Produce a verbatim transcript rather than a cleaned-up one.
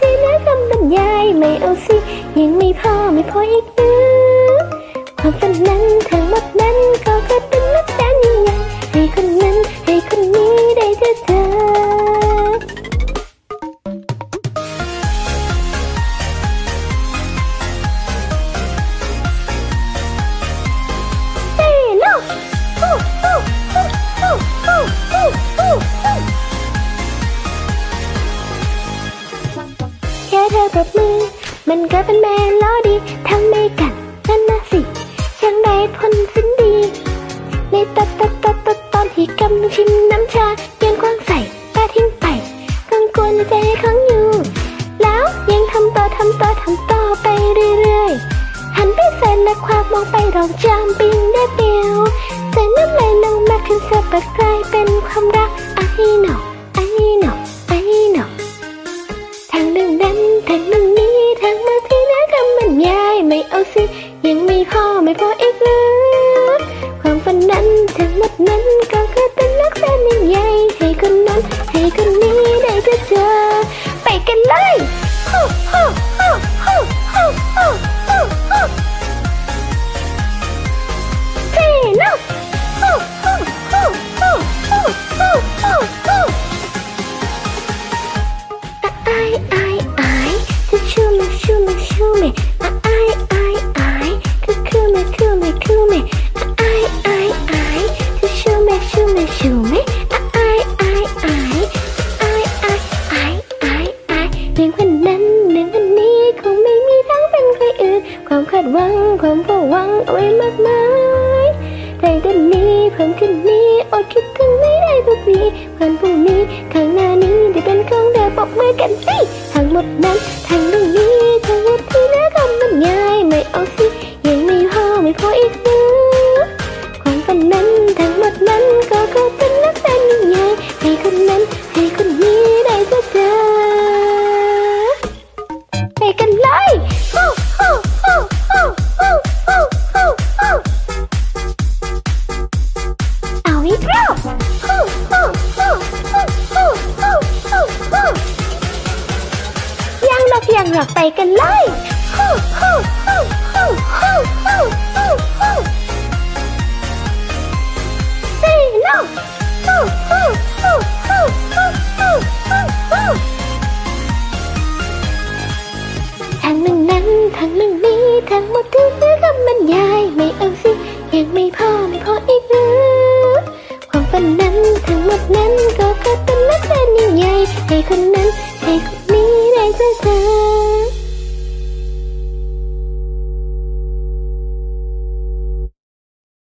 ที่เหลือคำบรรยายไม่เอาสิยังไม่พอไม่พออีกหรือความฝันนั้นทั้งหมดนั้นก็แค่เป็นนักแสดงยิ่งใหญ่ให้คนนั้นให้คนนี้ได้เจอเธอแค่เธอปรบมือมันก็เป็นเมโลดี้ทำไม่กันนั่นนะสิช่างได้ผลสิ้นดีในตอนตอนตอนตอนตอนที่กำลังชิมน้ำชาเย็นกว้างใส่ตาทิ้งไปกังวลใจของอยู่แล้วยังทำต่อทำต่อทำต่อไปเรื่อยๆหันไปแฟนและควักมองไปรองจามปิงได้เดียวใส่น้ำลายลงมาขึ้นสะบัดกลายเป็นความรักไอ้หนอไอ้หนอไอ้หนอทางหนึ่งนั้นทางหนึ่งนี้ทางมาที่น้าคำบรรยายไม่เอาสิยังไม่พอไม่พออีกหรือความฝันนั้นทั้งหมดนั้นก็แค่เป็นนักแสดงยิ่งใหญ่ให้คนนั้นให้คนนี้ได้เจอเจอไปกันเลยฮู้ฮู้ฮู้ฮู้ฮู้ฮู้ฮู้ฮู้เฮ้โน่ฮู้ฮู้ฮู้ฮู้ฮู้ฮู้ฮู้ฮู้ไอ้ไอ้ไอ้จะชูmeชูmeชูmeไอ้ไอ้ไอ้คือคือmeคือmeคือmeไอ้ไอ้ไอ้จะชูmeชูmeชูmeไอ้ไอ้ไอ้ไอ้ไอ้ไอ้ไอ้ไอ้เรื่องคนนั้นเรื่องคนนี้คงไม่มีทางเป็นใครอื่นความคาดหวังความเฝ้าหวังเอาไว้มากมายแต่เดือนนี้เพิ่มขึ้นนี้อดคิดถึงไม่ได้ทุกวีวันพรุ่งนี้ข้างหน้านี้ได้เป็นของเธอปรบมือกันสิทั้งหมดนั้นทั้งเรื่องนี้ทั้งหมดที่เหลือคำบรรยายไม่เอาสิยังไม่พอไม่พออีกหรือความฝันนั้นทั้งหมดนั้นก็แค่เป็นนักแสดงยิ่งใหญ่ให้คนนั้นให้คนนี้ได้เจอเจอไปกันเลยฮู้ฮู้ฮู้ฮู้ฮู้ฮู้ฮู้ฮู้เอาอีกรอบฮู้ฮู้ฮู้ฮู้ฮู้ฮู้ฮู้ฮู้ยังหรอกยังหรอกไปกันเลยฮู้ฮู้ฮู้ฮู้ฮู้ฮู้ฮู้ฮู้เฮ้โน่ฮู้ฮู้ฮู้ฮู้ฮู้ฮู้ฮู้ฮู้ทางหนึ่งนั้นทางหนึ่งนี้ทั้งหมดที่เหลือคำบรรยายไม่เอาสิยังไม่พอไม่พออีกหรือความฝันนั้นทั้งหมดนั้นก็แค่เป็นนักแสดงยิ่งใหญ่ให้คนนั้นให้คนนี้ได้เจอเธอ